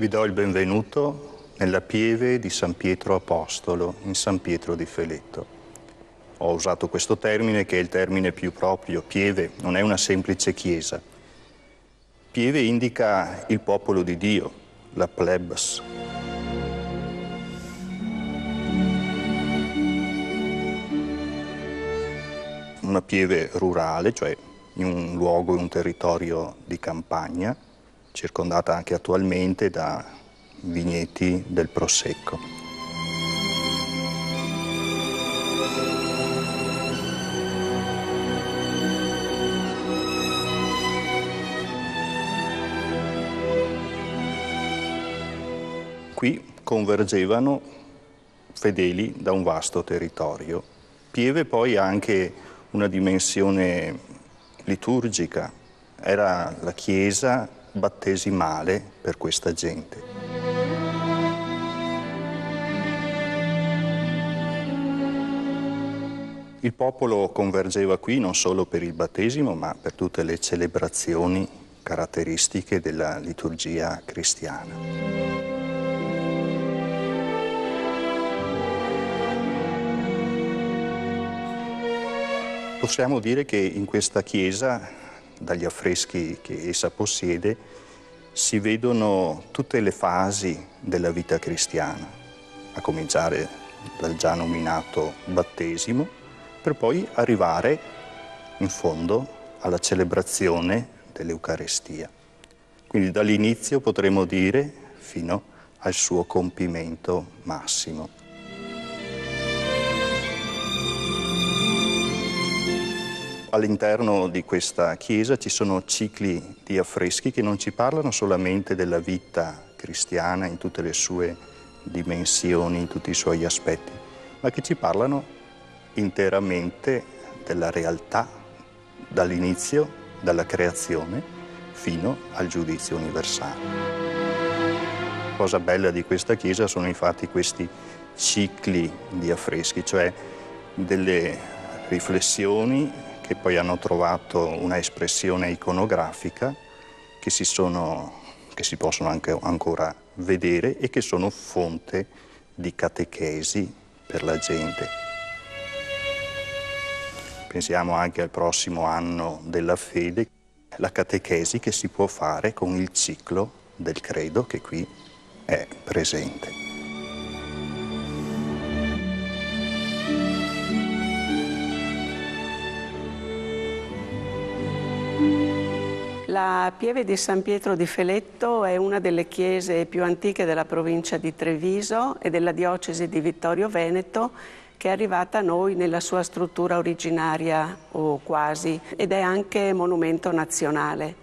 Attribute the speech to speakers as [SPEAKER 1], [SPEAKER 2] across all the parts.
[SPEAKER 1] Vi do il benvenuto nella pieve di San Pietro Apostolo, in San Pietro di Feletto. Ho usato questo termine che è il termine più proprio. Pieve non è una semplice chiesa. Pieve indica il popolo di Dio, la plebs. Una pieve rurale, cioè in un luogo, in un territorio di campagna, circondata anche attualmente da vigneti del Prosecco. Qui convergevano fedeli da un vasto territorio. Pieve poi ha anche una dimensione liturgica, era la chiesa battesimale per questa gente. Il popolo convergeva qui non solo per il battesimo, ma per tutte le celebrazioni caratteristiche della liturgia cristiana. Possiamo dire che in questa chiesa, dagli affreschi che essa possiede, si vedono tutte le fasi della vita cristiana, a cominciare dal già nominato battesimo, per poi arrivare in fondo alla celebrazione dell'Eucarestia. Quindi dall'inizio potremmo dire fino al suo compimento massimo. All'interno di questa chiesa ci sono cicli di affreschi che non ci parlano solamente della vita cristiana in tutte le sue dimensioni, in tutti i suoi aspetti, ma che ci parlano interamente della realtà, dall'inizio, dalla creazione, fino al giudizio universale. La cosa bella di questa chiesa sono infatti questi cicli di affreschi, cioè delle riflessioni che poi hanno trovato una espressione iconografica che si possono anche ancora vedere e che sono fonte di catechesi per la gente. Pensiamo anche al prossimo anno della fede, la catechesi che si può fare con il ciclo del credo che qui è presente.
[SPEAKER 2] La pieve di San Pietro di Feletto è una delle chiese più antiche della provincia di Treviso e della diocesi di Vittorio Veneto, che è arrivata a noi nella sua struttura originaria o quasi, ed è anche monumento nazionale.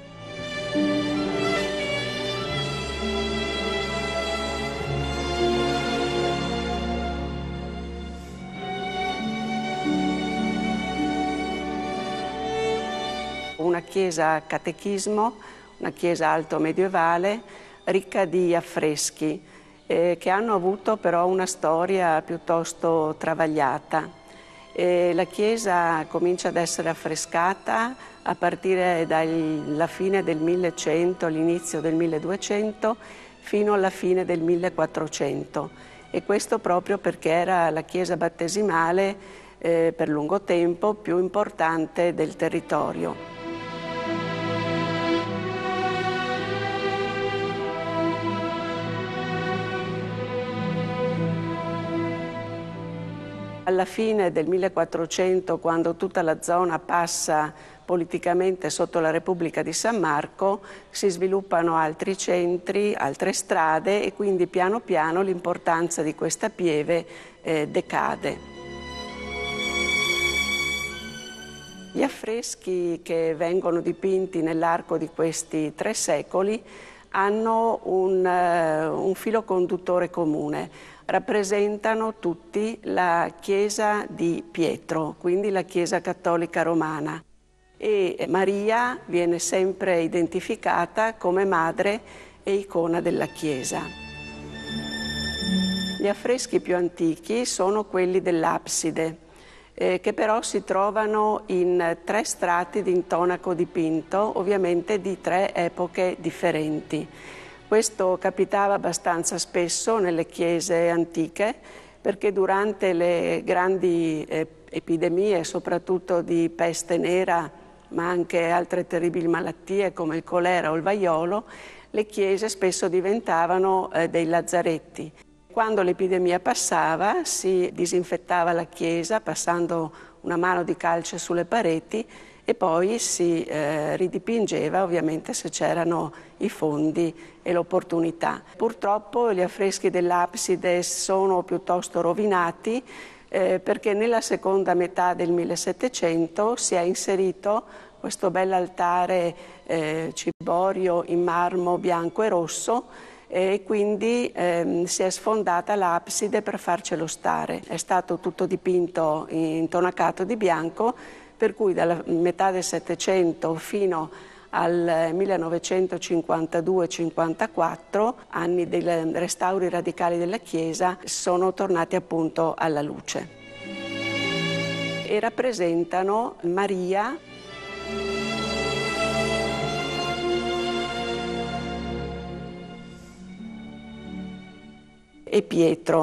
[SPEAKER 2] Una chiesa a catechismo, una chiesa alto medievale, ricca di affreschi, che hanno avuto però una storia piuttosto travagliata. La chiesa comincia ad essere affrescata a partire dalla fine del 1100, all'inizio del 1200, fino alla fine del 1400. E questo proprio perché era la chiesa battesimale per lungo tempo più importante del territorio. Alla fine del 1400, quando tutta la zona passa politicamente sotto la Repubblica di San Marco, si sviluppano altri centri, altre strade e quindi piano piano l'importanza di questa pieve decade. Gli affreschi che vengono dipinti nell'arco di questi 3 secoli hanno un filo conduttore comune. Rappresentano tutti la Chiesa di Pietro, quindi la Chiesa cattolica romana. E Maria viene sempre identificata come madre e icona della Chiesa. Gli affreschi più antichi sono quelli dell'abside, che però si trovano in 3 strati di intonaco dipinto, ovviamente di 3 epoche differenti. Questo capitava abbastanza spesso nelle chiese antiche, perché durante le grandi epidemie, soprattutto di peste nera, ma anche altre terribili malattie come il colera o il vaiolo, le chiese spesso diventavano dei lazzaretti. Quando l'epidemia passava si disinfettava la chiesa passando una mano di calce sulle pareti e poi si ridipingeva, ovviamente se c'erano i fondi e l'opportunità. Purtroppo gli affreschi dell'abside sono piuttosto rovinati perché nella seconda metà del 1700 si è inserito questo bell'altare ciborio in marmo bianco e rosso e quindi si è sfondata l'abside per farcelo stare. È stato tutto dipinto intonacato di bianco, per cui dalla metà del Settecento fino al 1952-54, anni dei restauri radicali della chiesa, sono tornati appunto alla luce. E rappresentano Maria e Pietro.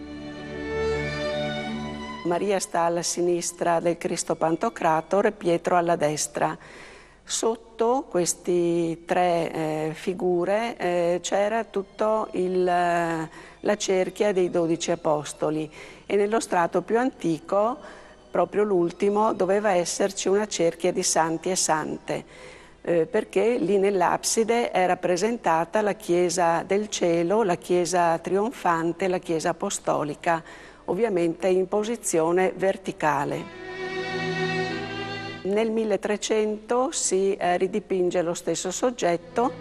[SPEAKER 2] Maria sta alla sinistra del Cristo Pantocrator e Pietro alla destra. Sotto queste tre figure c'era tutta la cerchia dei 12 apostoli e nello strato più antico, proprio l'ultimo, doveva esserci una cerchia di santi e sante, perché lì nell'abside è rappresentata la Chiesa del cielo, la Chiesa trionfante, la Chiesa apostolica, ovviamente in posizione verticale. Nel 1300 si ridipinge lo stesso soggetto.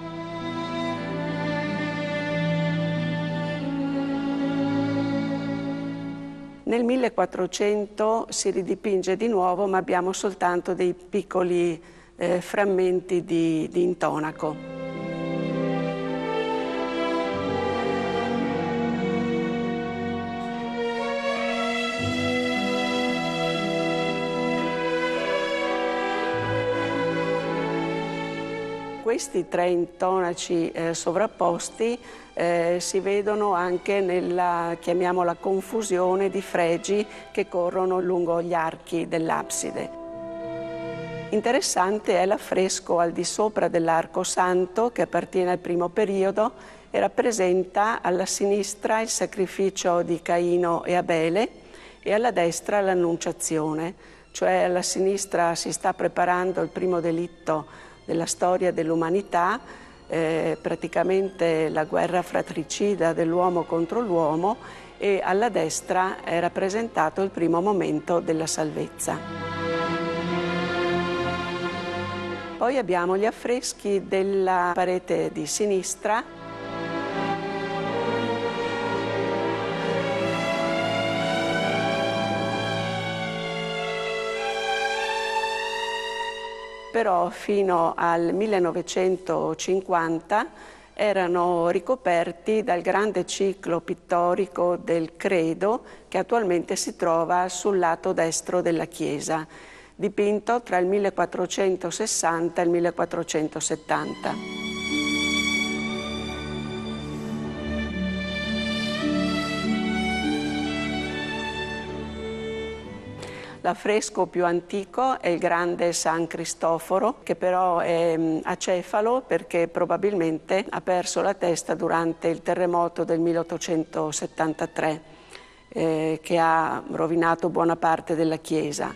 [SPEAKER 2] Nel 1400 si ridipinge di nuovo, ma abbiamo soltanto dei piccoli frammenti di intonaco. Questi tre intonaci sovrapposti si vedono anche nella, chiamiamola, confusione di fregi che corrono lungo gli archi dell'abside. Interessante è l'affresco al di sopra dell'Arco Santo che appartiene al primo periodo e rappresenta alla sinistra il sacrificio di Caino e Abele e alla destra l'Annunciazione, cioè alla sinistra si sta preparando il primo delitto della storia dell'umanità, praticamente la guerra fratricida dell'uomo contro l'uomo, e alla destra è rappresentato il primo momento della salvezza. Poi abbiamo gli affreschi della parete di sinistra. Però fino al 1950 erano ricoperti dal grande ciclo pittorico del Credo che attualmente si trova sul lato destro della chiesa, dipinto tra il 1460 e il 1470. L'affresco più antico è il grande San Cristoforo, che però è acefalo perché probabilmente ha perso la testa durante il terremoto del 1873, che ha rovinato buona parte della chiesa.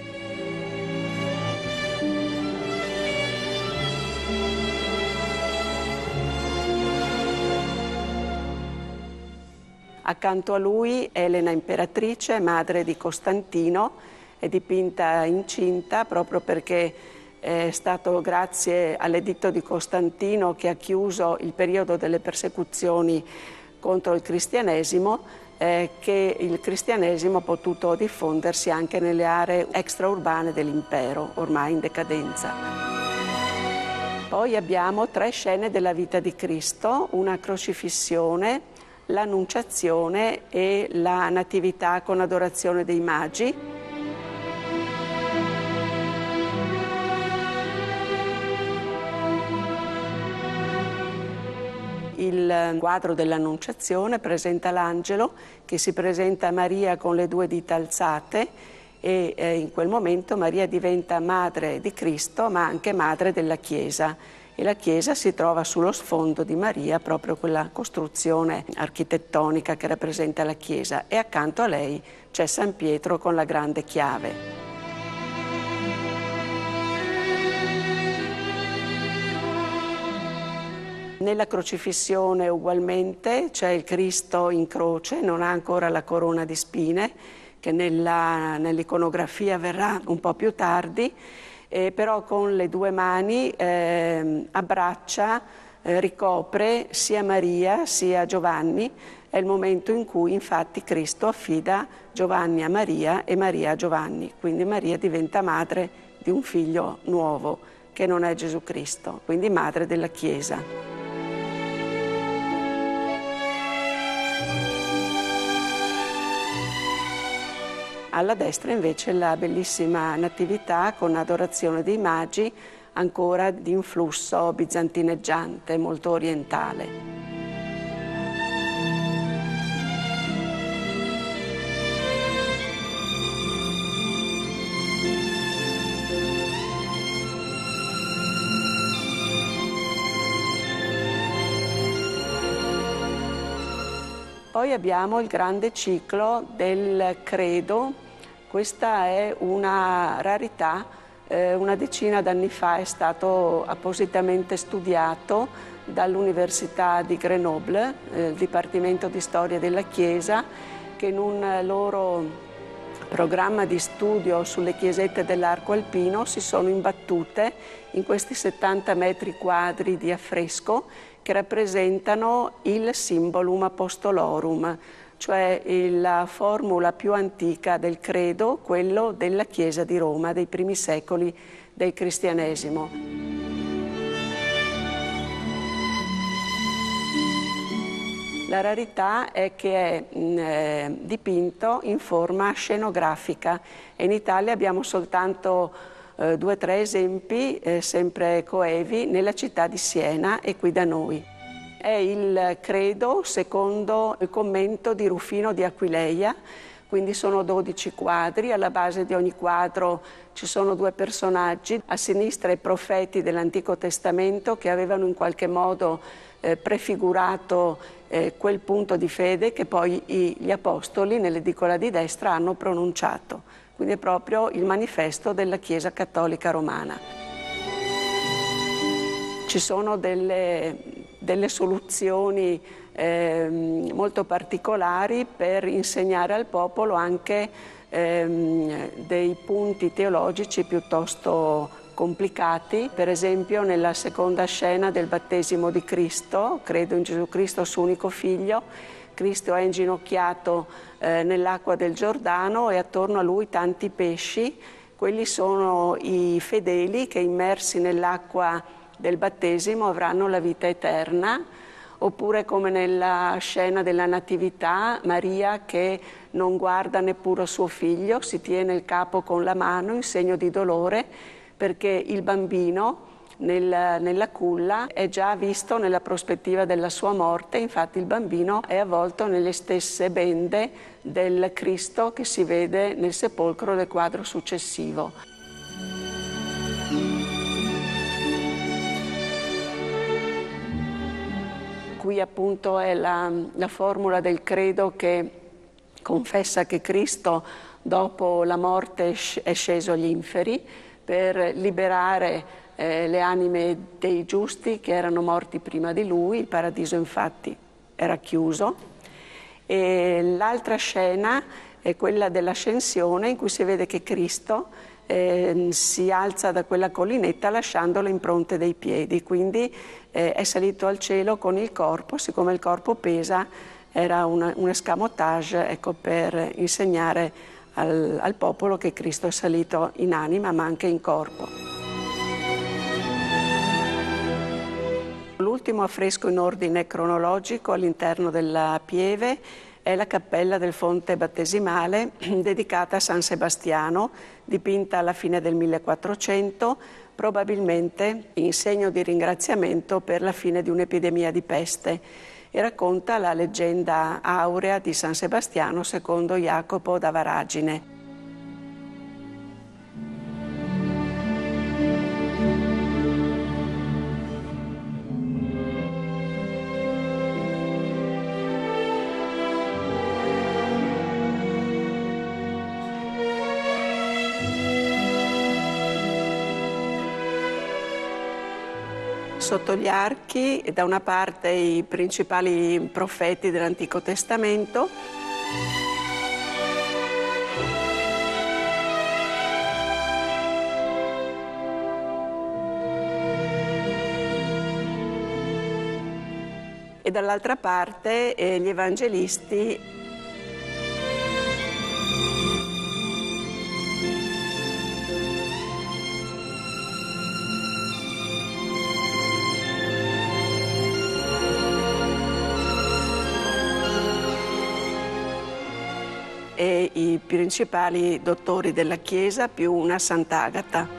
[SPEAKER 2] Accanto a lui Elena imperatrice, madre di Costantino, è dipinta incinta proprio perché è stato grazie all'editto di Costantino che ha chiuso il periodo delle persecuzioni contro il cristianesimo, che il cristianesimo ha potuto diffondersi anche nelle aree extraurbane dell'impero, ormai in decadenza. Poi abbiamo tre scene della vita di Cristo, una crocifissione, l'Annunciazione e la Natività con adorazione dei magi. Il quadro dell'Annunciazione presenta l'angelo che si presenta a Maria con le 2 dita alzate e in quel momento Maria diventa madre di Cristo ma anche madre della Chiesa e la Chiesa si trova sullo sfondo di Maria, proprio quella costruzione architettonica che rappresenta la Chiesa, e accanto a lei c'è San Pietro con la grande chiave. Nella crocifissione ugualmente c'è il Cristo in croce, non ha ancora la corona di spine, che nell'iconografia verrà un po' più tardi, però con le 2 mani abbraccia, ricopre sia Maria sia Giovanni. È il momento in cui infatti Cristo affida Giovanni a Maria e Maria a Giovanni, quindi Maria diventa madre di un figlio nuovo che non è Gesù Cristo, quindi madre della Chiesa. Alla destra invece la bellissima Natività con Adorazione dei Magi, ancora di influsso bizantineggiante, molto orientale. Poi abbiamo il grande ciclo del Credo. Questa è una rarità, una decina d'anni fa è stato appositamente studiato dall'Università di Grenoble, il Dipartimento di Storia della Chiesa, che in un loro programma di studio sulle chiesette dell'arco alpino si sono imbattute in questi 70 metri quadri di affresco che rappresentano il Symbolum Apostolorum, cioè la formula più antica del credo, quello della Chiesa di Roma, dei primi secoli del cristianesimo. La rarità è che è dipinto in forma scenografica e in Italia abbiamo soltanto 2 o 3 esempi, sempre coevi, nella città di Siena e qui da noi. È il credo secondo il commento di Rufino di Aquileia, quindi sono 12 quadri, alla base di ogni quadro ci sono 2 personaggi, a sinistra i profeti dell'Antico Testamento che avevano in qualche modo prefigurato quel punto di fede che poi gli apostoli nell'edicola di destra hanno pronunciato, quindi è proprio il manifesto della Chiesa Cattolica Romana. Ci sono delle soluzioni molto particolari per insegnare al popolo anche dei punti teologici piuttosto complicati. Per esempio nella seconda scena del battesimo di Cristo, credo in Gesù Cristo suo unico figlio, Cristo è inginocchiato nell'acqua del Giordano e attorno a lui tanti pesci. Quelli sono i fedeli che immersi nell'acqua del battesimo avranno la vita eterna. Oppure come nella scena della Natività, Maria che non guarda neppure suo figlio, si tiene il capo con la mano in segno di dolore perché il bambino nella culla è già visto nella prospettiva della sua morte, infatti il bambino è avvolto nelle stesse bende del Cristo che si vede nel sepolcro del quadro successivo. Qui appunto è la formula del credo che confessa che Cristo dopo la morte è sceso agli inferi per liberare le anime dei giusti che erano morti prima di lui. Il paradiso infatti era chiuso. E l'altra scena è quella dell'ascensione in cui si vede che Cristo si alza da quella collinetta lasciando le impronte dei piedi, quindi è salito al cielo con il corpo. Siccome il corpo pesa, era un escamotage, ecco, per insegnare al popolo che Cristo è salito in anima ma anche in corpo. L'ultimo affresco in ordine cronologico all'interno della Pieve è la cappella del Fonte Battesimale dedicata a San Sebastiano, dipinta alla fine del 1400, probabilmente in segno di ringraziamento per la fine di un'epidemia di peste, e racconta la leggenda aurea di San Sebastiano secondo Jacopo da Varagine. Sotto gli archi, da una parte i principali profeti dell'Antico Testamento, e dall'altra parte gli evangelisti. E i principali dottori della Chiesa più una Sant'Agata.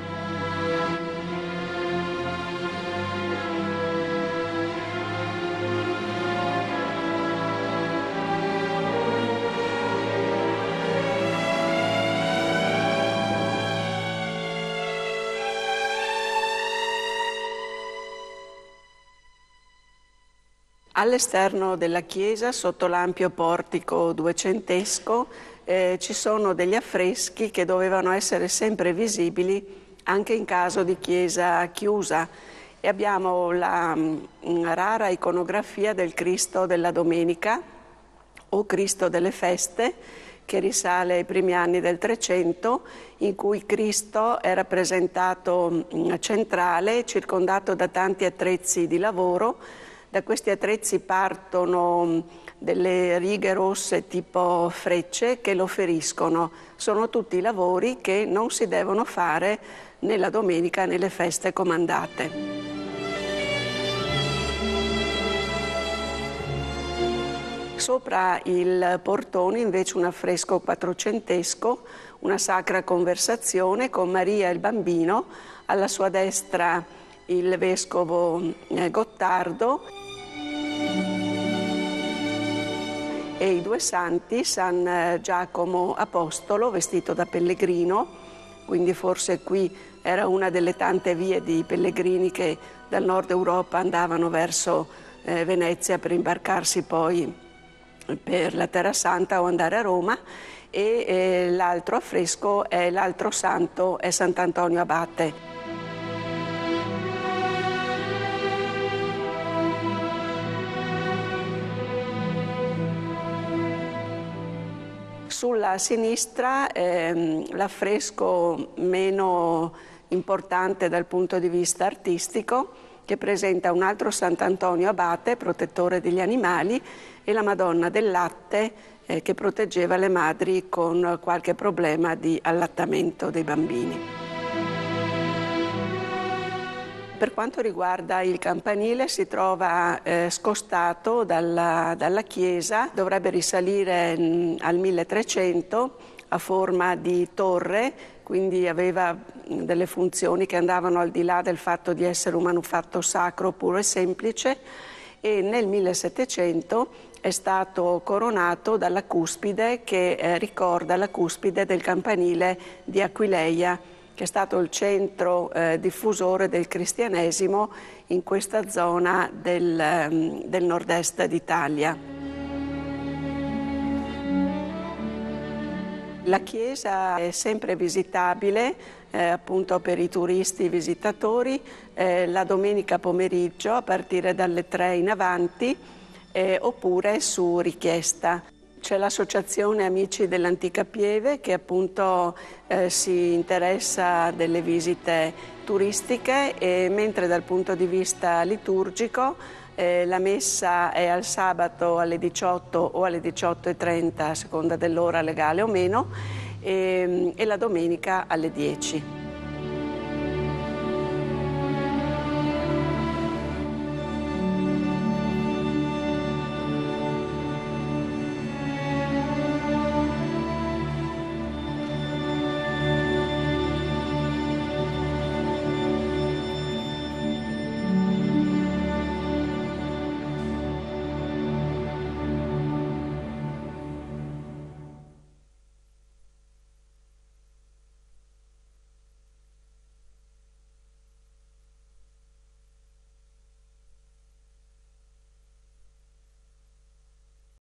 [SPEAKER 2] All'esterno della chiesa, sotto l'ampio portico duecentesco, ci sono degli affreschi che dovevano essere sempre visibili anche in caso di chiesa chiusa, e abbiamo la rara iconografia del Cristo della Domenica o Cristo delle Feste, che risale ai primi anni del Trecento, in cui Cristo è rappresentato centrale, circondato da tanti attrezzi di lavoro. Da questi attrezzi partono delle righe rosse tipo frecce che lo feriscono. Sono tutti lavori che non si devono fare nella domenica nelle feste comandate. Sopra il portone invece un affresco quattrocentesco, una sacra conversazione con Maria e il bambino, alla sua destra il vescovo Gottardo e i due santi, San Giacomo Apostolo vestito da pellegrino, quindi forse qui era una delle tante vie di pellegrini che dal nord Europa andavano verso Venezia per imbarcarsi poi per la Terra Santa o andare a Roma, e l'altro affresco è l'altro santo, è Sant'Antonio Abate. Sulla sinistra l'affresco meno importante dal punto di vista artistico, che presenta un altro Sant'Antonio Abate, protettore degli animali, e la Madonna del Latte, che proteggeva le madri con qualche problema di allattamento dei bambini. Per quanto riguarda il campanile, si trova scostato dalla chiesa, dovrebbe risalire al 1300, a forma di torre, quindi aveva delle funzioni che andavano al di là del fatto di essere un manufatto sacro puro e semplice, e nel 1700 è stato coronato dalla cuspide che ricorda la cuspide del campanile di Aquileia, che è stato il centro diffusore del cristianesimo in questa zona del nord-est d'Italia. La chiesa è sempre visitabile, appunto per i turisti, i visitatori, la domenica pomeriggio a partire dalle 3 in avanti, oppure su richiesta. C'è l'associazione Amici dell'Antica Pieve che appunto si interessa delle visite turistiche, e mentre dal punto di vista liturgico la messa è al sabato alle 18 o alle 18:30 a seconda dell'ora legale o meno, e la domenica alle 10.